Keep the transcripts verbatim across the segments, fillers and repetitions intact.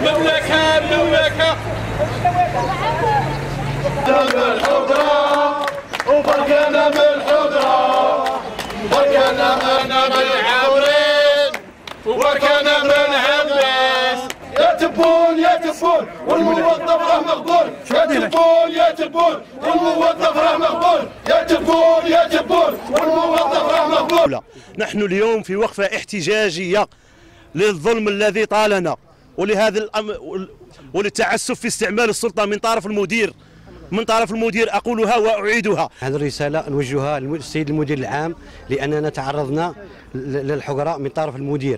مملكة مملكة بالحضرة وبركنا بالحضرة بركنا أنا بالعورين وبركنا بالعباس يا تبون يا تبون والموظف راه مقبول يا تبون يا تبون والموظف راه مقبول يا تبون يا تبون والموظف راه مقبول. نحن اليوم في وقفة احتجاجية للظلم الذي طالنا ولهذا الأم... وللتعسف في استعمال السلطة من طرف المدير من طرف المدير أقولها وأعيدها. هذه الرسالة نوجهها للسيد المدير العام لأننا تعرضنا للحقراء من طرف المدير.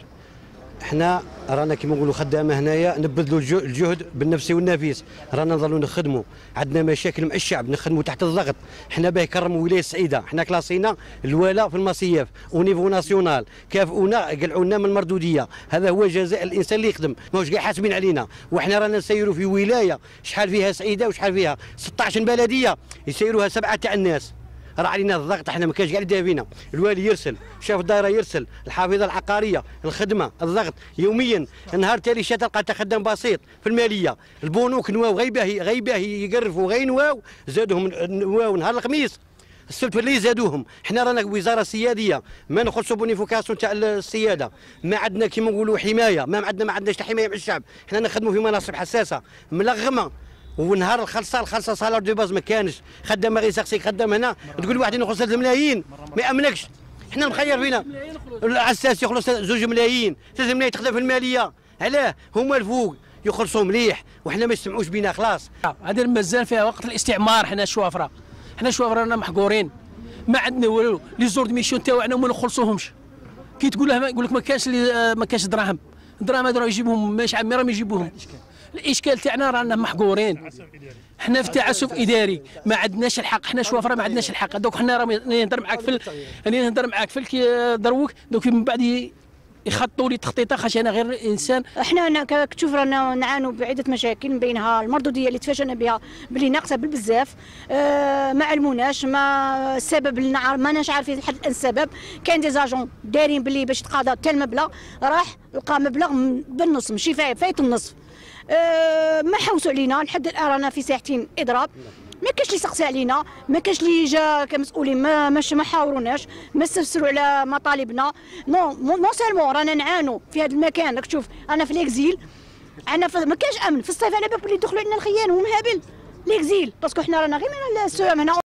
احنا رانا كما نقولوا خدامه هنايا نبذلوا الجهد بالنفس والنفيس، رانا نظلوا نخدموا، عندنا مشاكل مع الشعب نخدموا تحت الضغط، احنا باه كرموا ولايه السعيده، احنا كلاسينا الولاء في المصيف ونيفو ناسيونال، كافئونا قلعونا من المردوديه، هذا هو جزاء الانسان اللي يخدم، ماهوش كاع حاسبين علينا، وحنا رانا نسيروا في ولايه شحال فيها سعيده وشحال فيها ستة عشر بلديه يسيروها سبعه تاع الناس. راه علينا الضغط، احنا ما كانش كاع اللي دافينا، الوالي يرسل، شاف الدائره يرسل، الحافظه العقاريه، الخدمه، الضغط يوميا، نهار تالي شا تلقى تخدم بسيط في الماليه، البنوك نواو غير باه غير باه يقرفوا غير نواو زادوهم نواو نهار الخميس، السبت اللي زادوهم، احنا رانا وزاره سياديه ما نخلصوا بونيفيكاسيون تاع السياده، ما عندنا كيما نقولوا حمايه، ما عندنا ما عندناش حمايه مع الشعب، احنا نخدموا في مناصب حساسه ملغمه. ونهار الخلصه الخلصه صالار دو باز ما كانش، خدام غير يسقسيك خدام هنا تقول واحد يخلص ثلاثة ملايين ما يامنكش، احنا مخير فينا العساس يخلص زوج ملايين ثلاثة ملايين تخدم في الماليه، علاه هما الفوق يخلصوا مليح وحنا ما يسمعوش بينا خلاص. هذا مازال فيها وقت الاستعمار، حنا الشوافره حنا الشوافره رانا محقورين ما عندنا والو، لي زور ميسيون تاعنا ما نخلصوهمش، كي تقول له يقول لك ما كانش ما كانش دراهم، الدراهم هذو يجيبوهم ماشي عمي راهم يجيبوهم. الاشكال تاعنا رانا محقورين، حنا في تعسف اداري ما عندناش الحق، حنا شوافره ما عندناش الحق، دوك حنا راني نهضر معاك في راني نهضر معاك في دروك دوك من بعد يخططوا لي تخطيطه خاطر انا غير انسان. احنا كتشوف رانا نعانوا بعده مشاكل من بينها المردوديه اللي تفاجئنا بها باللي ناقصه بالبزاف، آه ما علموناش ما السبب لنا ماناش عارفين لحد الان السبب، كاين دي زاجون دايرين باللي باش تقاضى حتى المبلغ راح لقى مبلغ بالنص ماشي فايت النصف. أه ما حوسوا علينا لحد الان رانا في ساحتين اضراب، ما كاش اللي سقسى علينا، ما كاش اللي جا كمسؤولين ما ماش ما حاوروناش، ما استفسروا على مطالبنا، نو نو سالمون رانا نعانوا في هذا المكان. راك تشوف انا في ليكزيل انا ما كاش امن في الصيف، على بالك بلي يدخلوا عندنا الخيان ومهابل ليكزيل باسكو حنا رانا غير من السوام هنا.